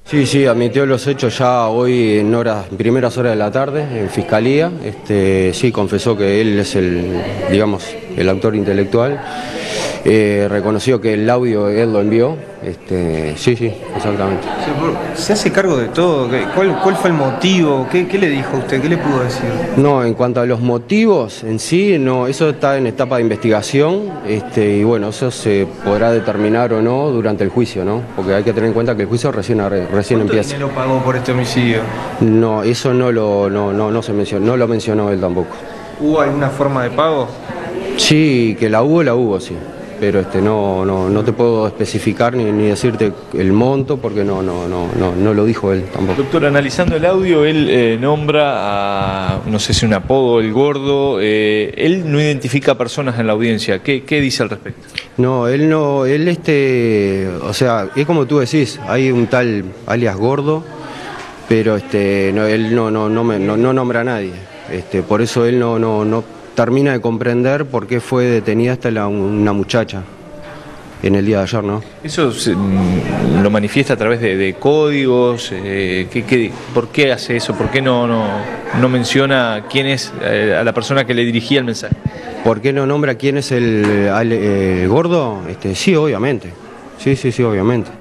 Sí, sí, admitió los hechos ya hoy en primeras horas de la tarde en Fiscalía. Sí, confesó que él es digamos, el autor intelectual. Reconoció que el audio él lo envió. Sí, sí, exactamente. ¿Se hace cargo de todo? ¿Cuál fue el motivo? ¿Qué le dijo a usted? ¿Qué le pudo decir? No, en cuanto a los motivos en sí, no, eso está en etapa de investigación, y bueno, eso se podrá determinar o no durante el juicio, ¿no? Porque hay que tener en cuenta que el juicio recién empieza. ¿Cuánto dinero pagó por este homicidio? No, eso no se mencionó, no lo mencionó él tampoco. ¿Hubo alguna forma de pago? Sí, que la hubo, sí. Pero no te puedo especificar ni decirte el monto porque no lo dijo él tampoco. Doctor, analizando el audio, él nombra a, no sé si un apodo, el gordo, él no identifica a personas en la audiencia. ¿Qué dice al respecto? No, o sea, es como tú decís, hay un tal alias Gordo, pero él no nombra a nadie. Por eso él no termina de comprender por qué fue detenida una muchacha en el día de ayer, ¿no? ¿Eso lo manifiesta a través de códigos? ¿Por qué hace eso? ¿Por qué no menciona quién es a la persona que le dirigía el mensaje? ¿Por qué no nombra quién es el gordo? Sí, obviamente. Sí, obviamente.